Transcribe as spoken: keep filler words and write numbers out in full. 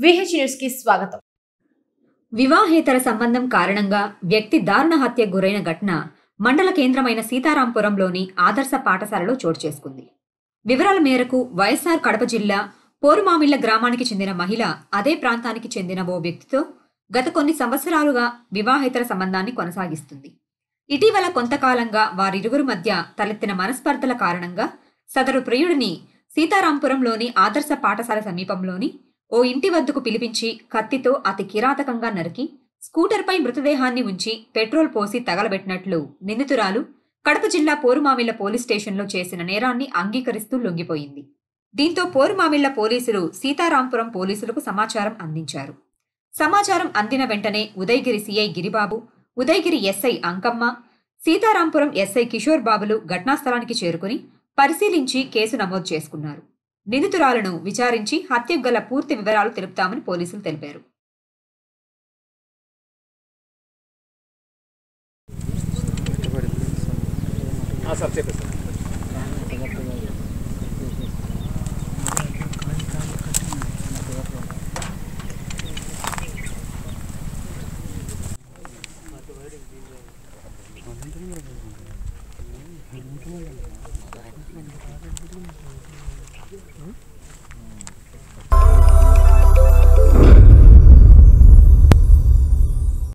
VH news కి స్వాగతం. వివాహేతర సంబంధం కారణంగా వ్యక్తి దారుణ హత్యకు గురైన ఘటన మండల కేంద్రమైన సీతారాంపురంలోని ఆదర్శ పాఠశాలలో చోటు చేసుకుంది. వివరాల మేరకు వైఎస్ఆర్ కడప జిల్లా పోరుమామిళ్ల గ్రామానికి చెందిన మహిళ అదే ప్రాంతానికి చెందిన ఓ వ్యక్తితో గత కొన్ని సంవత్సరాలుగా వివాహేతర సంబంధాన్ని కొనసాగిస్తుంది. ఇటీవల కొంతకాలంగా వారిరువురు మధ్య తలెత్తిన మనస్పర్ధల కారణంగా సదరు ప్రియుడిని సీతారాంపురంలోని ఆదర్శ పాఠశాల సమీపంలోని ఓ ఇంటి వద్దకు పిలిపించి కత్తితో అతి కిరాతకంగా నరికి స్కూటర్పై మృతదేహాన్ని ఉంచి పెట్రోల్ పోసి తగలబెట్టినట్లు నిందితురాలు కడప జిల్లా పోరుమామిళ్ల పోలీస్ స్టేషన్లో చేసిన నేరాన్ని అంగీకరిస్తూ లొంగిపోయింది. దీంతో పోరుమామిళ్ల పోలీసులు సీతారాంపురం పోలీసులకు సమాచారం అందించారు. సమాచారం అందిన వెంటనే Udayagiri CI Giribabu, Udayagiri SI Ankamma, Seetharampuram SI Kishore బాబులు ఘటనాస్థలానికి చేరుకుని పరిశీలించి కేసు నమోదు చేసుకున్నారు. నిందితురాలను విచారించి హత్యకు గల పూర్తి వివరాలు తెలుపుతామని పోలీసులు తెలిపారు.